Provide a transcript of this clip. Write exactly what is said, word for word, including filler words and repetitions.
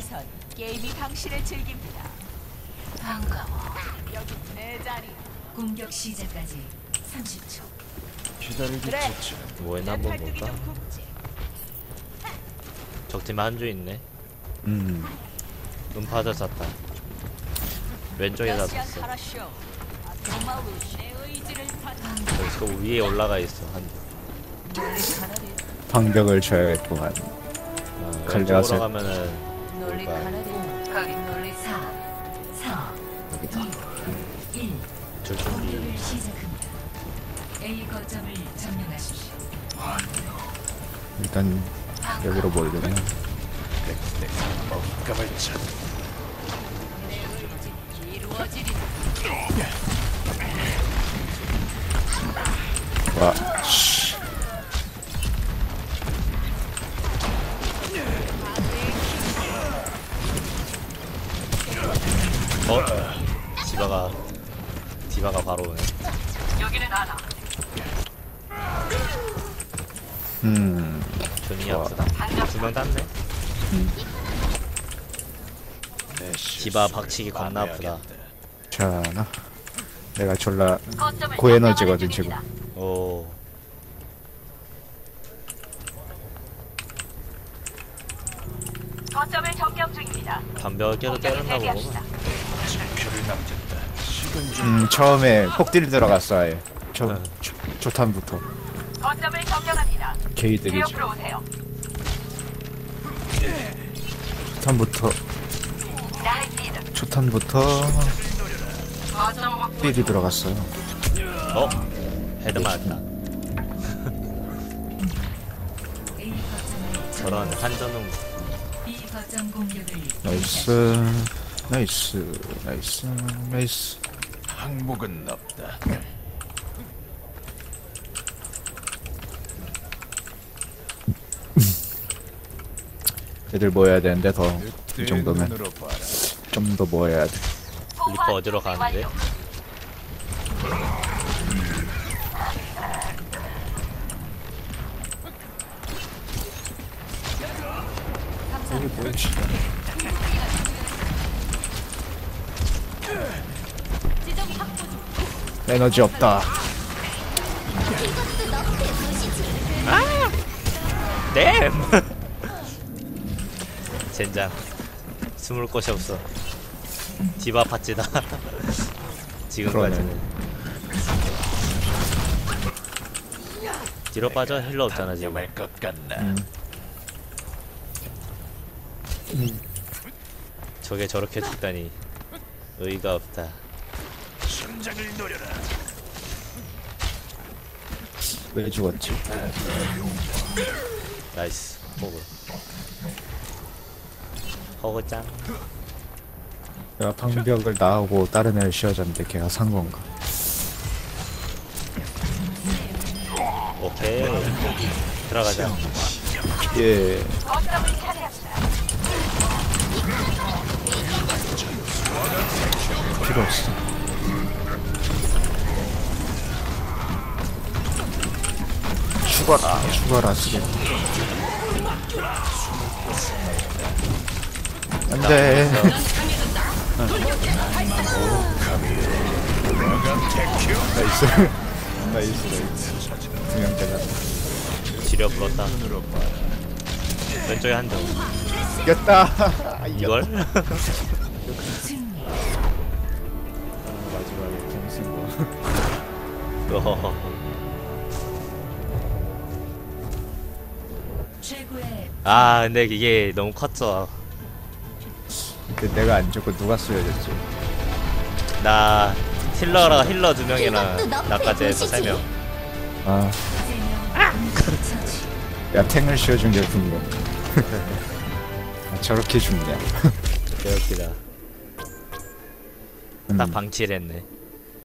세상에선 게임이 당신을 즐깁니다. 반가워. 여기 내 자리. 공격 시작까지 삼십 초. 기다리기 그래. 좋지. 뭐했나 한번 볼까? 적팀에 한조 있네. 음. 음파자 쐈다. 왼쪽에다 쐈어. 여기서 위에 올라가 있어. 한조. 방벽을 줘야겠구만. 어, 갈려서. 왼쪽으로 가면은 뭘까? 여기다. 줄 준비. A 거점을 점령하십시오. 일단 여기로 몰려면 먹감을 찾. 와. 씨. 어? 디바가 디바가 바로 오네. 음. 존이 좋아. 아프다. 두명 땄네. 디바 박치기 겁나 아프다. 자나. 내가 졸라 고에너지거든 지금. 오. 거점을 점령 중입니다. 담벼 깨도 때렸나 보구만. 표를 남겼다. 식은 좀 음 처음에 폭딜 들어갔어 아예. 저 네. 조, 조탄부터. 거점을 점령합니다. 게이들이지. 지역으로 오세요. 조탄부터. 조탄부터 딜이 들어갔어요. 어? 헤드 맞았다. 저런 한전웅. B 거점 공격을 나이스. 나이스. 나이스. 나이스. 항목은 없다. 애들 모여야 되는데 더 이 늑대의 정도면 눈으로 봐라. 좀 더 모여야 돼. 리퍼 어디로 가는데? 여기 뭐지? 에너지 없다. 네. 젠장. 숨을 곳이 없어. 디바 파찌다. 지금까지는. 뒤로 빠져. 힐러 없잖아 지금. 할 것 같나? 음. 저게 저렇게 죽다니 의의가 없다. 심장을 노려라. 왜 죽었지? 나이스. 호그. 호그짱. 내가 방벽을 나오고 다른 애를 씌워줬는데 걔가 산 건가? 오케이. 들어가자. 예. 필요 없어. 죽어라, 죽어라, 쓰게. 안 돼. 나이스. 나이스, 나이스. 두명 잘랐다. 지려 불었다. 왼쪽에 한 점. 이겼다. 이걸? 마지막에 공쓴 거. 어허허. 최고의 아 근데 이게 너무 컸어. 그 내가 안 죽고 누가 쏘여졌지? 나 힐러랑 힐러 두 명이랑 나까지 해서 세 명. 아. 야, 탱을 씌워준 게 분노. 아, 저렇게 죽냐. 개웃기다. 음. 딱 방치를 했네.